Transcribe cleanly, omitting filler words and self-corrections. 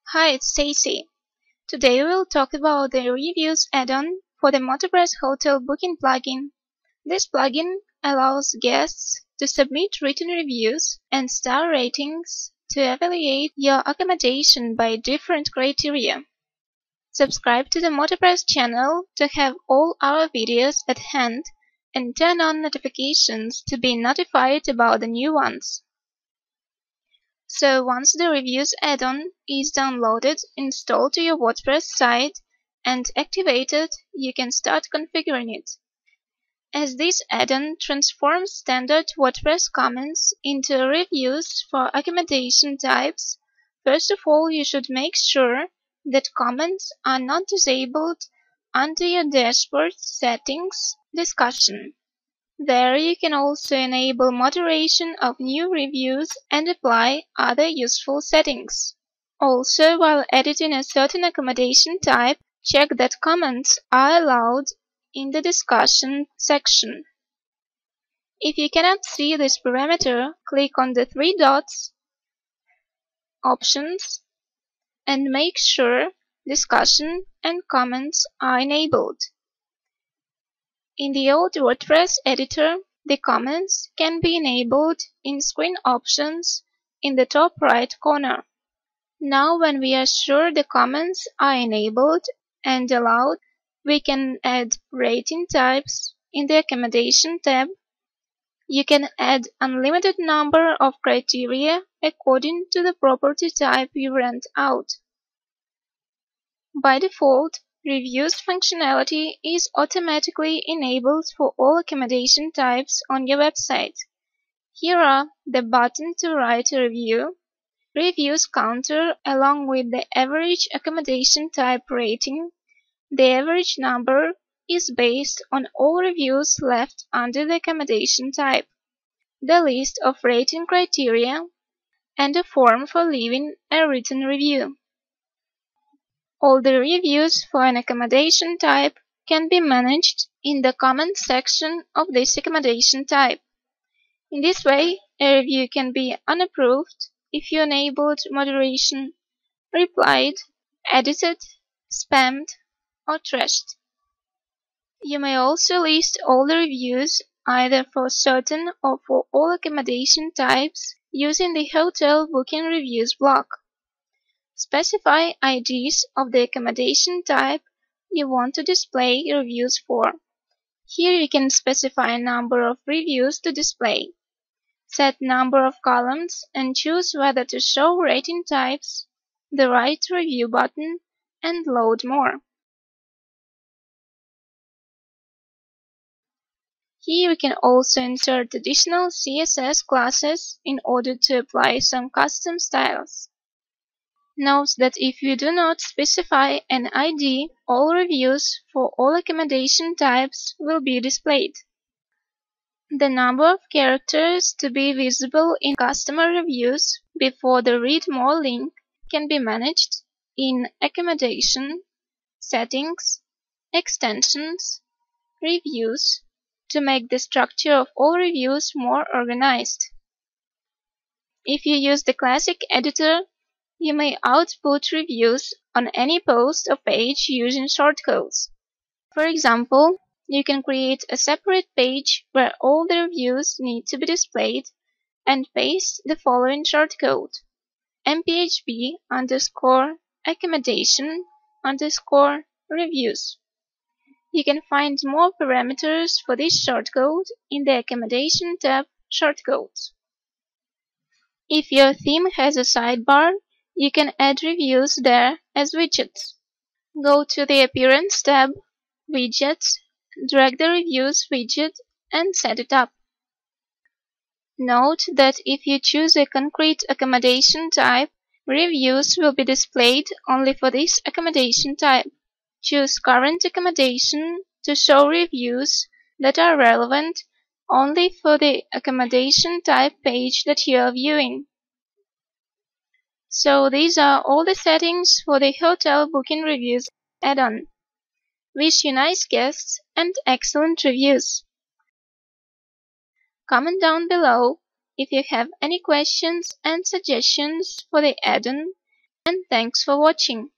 Hi, it's Stacy. Today we'll talk about the Reviews add-on for the MotoPress hotel booking plugin. This plugin allows guests to submit written reviews and star ratings to evaluate your accommodation by different criteria. Subscribe to the MotoPress channel to have all our videos at hand and turn on notifications to be notified about the new ones. So once the Reviews add-on is downloaded, installed to your WordPress site, and activated, you can start configuring it. As this add-on transforms standard WordPress comments into reviews for accommodation types, first of all you should make sure that comments are not disabled under your dashboard settings discussion. There you can also enable moderation of new reviews and apply other useful settings. Also, while editing a certain accommodation type, check that comments are allowed in the discussion section. If you cannot see this parameter, click on the three dots, Options, and make sure discussion and comments are enabled. In the old WordPress editor, the comments can be enabled in Screen Options in the top right corner. Now when we are sure the comments are enabled and allowed, we can add rating types in the Accommodation tab. You can add unlimited number of criteria according to the property type you rent out. By default, Reviews functionality is automatically enabled for all accommodation types on your website. Here are the button to write a review, reviews counter along with the average accommodation type rating. The average number is based on all reviews left under the accommodation type, the list of rating criteria, and a form for leaving a written review. All the reviews for an accommodation type can be managed in the comments section of this accommodation type. In this way, a review can be unapproved if you enabled moderation, replied, edited, spammed, or trashed. You may also list all the reviews either for certain or for all accommodation types using the Hotel Booking Reviews block. Specify IDs of the accommodation type you want to display reviews for. Here you can specify a number of reviews to display. Set number of columns and choose whether to show rating types, the right review button, and load more. Here we can also insert additional CSS classes in order to apply some custom styles. Note that if you do not specify an ID, all reviews for all accommodation types will be displayed. The number of characters to be visible in customer reviews before the Read More link can be managed in Accommodation, Settings, Extensions, Reviews to make the structure of all reviews more organized. If you use the classic editor, you may output reviews on any post or page using shortcodes. For example, you can create a separate page where all the reviews need to be displayed and paste the following shortcode: mphp_accommodation_reviews. You can find more parameters for this shortcode in the Accommodation tab Shortcodes. If your theme has a sidebar, you can add reviews there as widgets. Go to the Appearance tab, Widgets, drag the Reviews widget, and set it up. Note that if you choose a concrete accommodation type, reviews will be displayed only for this accommodation type. Choose Current Accommodation to show reviews that are relevant only for the accommodation type page that you are viewing. So these are all the settings for the Hotel Booking Reviews add-on. Wish you nice guests and excellent reviews. Comment down below if you have any questions and suggestions for the add-on, and thanks for watching.